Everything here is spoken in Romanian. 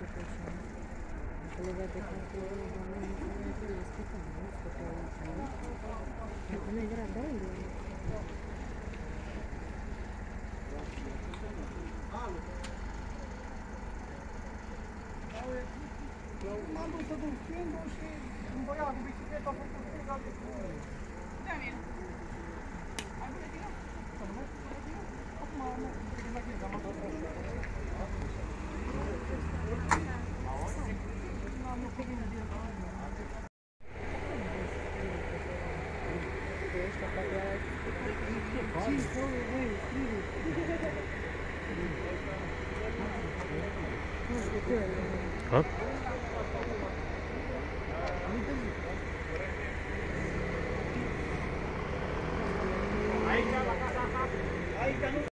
przepraszam. Kolega departowany do mnie, to jest pytanie, co to jest. Jak nagrada ile? Mam dus să duc singur și în băiat cu bicicleta a făcut fuga de culoare. Daniel, ai bună tine? Să nu mai bună tine? Acum am adus Aici, la casa ta. Aici nu